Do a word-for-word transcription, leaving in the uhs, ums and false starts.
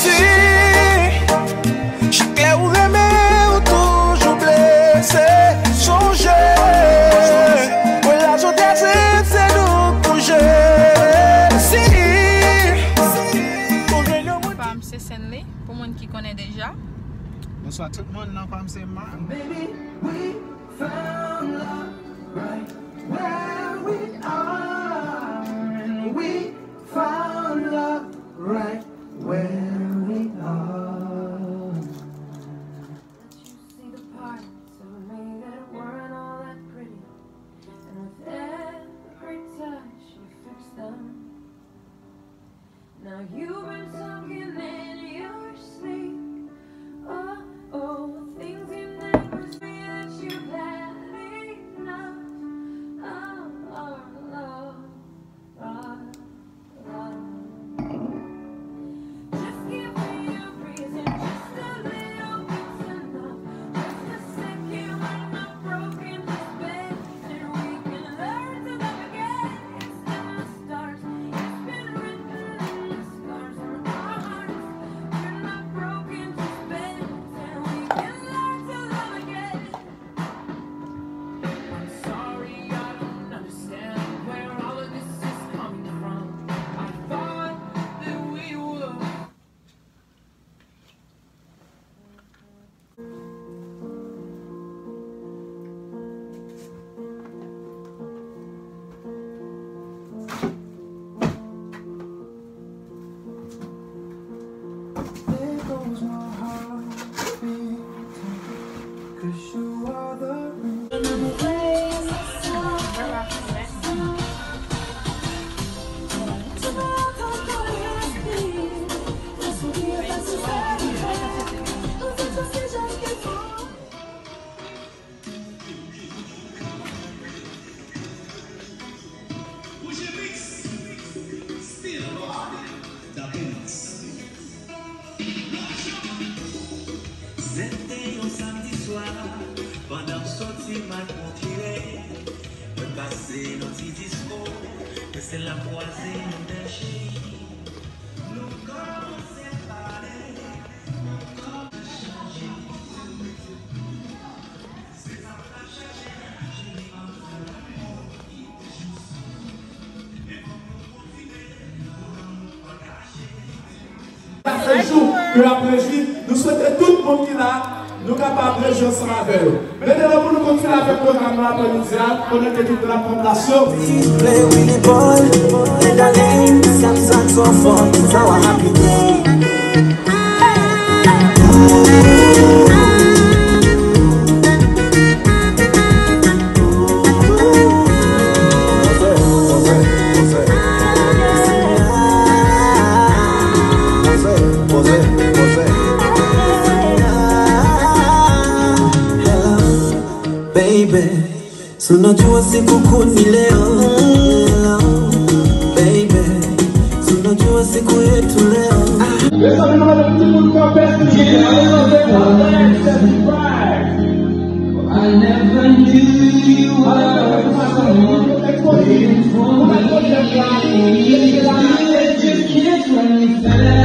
Si j'éclaire ou remets ou toujours blessé, songer. Ouais, la journée c'est nous bouger. Si Femme c'est Senley, pour moi qui connaît déjà. Bonsoir tout le monde, non pas c'est moi. baby, we found love right where we are, and we found love right where we are. Let you see the parts of me that weren't all that pretty, and with every touch you fix them. Now you've been talking in your sleep. Oh, oh, things you never say that you've had enough of our love, our love. Just give me a reason, just a little bit's enough. Just a second when I'm broken, just bend, and we can learn to love again. It's in the stars, it's been written in the scars on our hearts. We're not broken, just bend, and we can learn to love again. I'm sorry, I don't understand where all of this is coming from. I thought that we would. There goes my heart beating, 'cause you are the C'était un samedi soir, pendant que sorti mal motivé, me passer nos petits discours, que c'est la croisée d'un chien. Nous commençons à parler, mon corps a changé. C'est ça qu'on a cherché, j'ai entre l'amour et les chansons. Et pour nous continuer, nous pas cacher. Un jour que après juif, nous souhaitons tout le monde qui est là, nous capables de jouer ensemble avec eux. Maintenant, pour nous continuer avec le programme après-midi, pour notre équipe de la fondation. play Willie Boy, with the name, some saxophone, it's our happy day. Baby, so najua siku kuni leo. Hello, baby, so najua siku yetu leo. I never knew you were someone waiting for me. You just can't run me fast.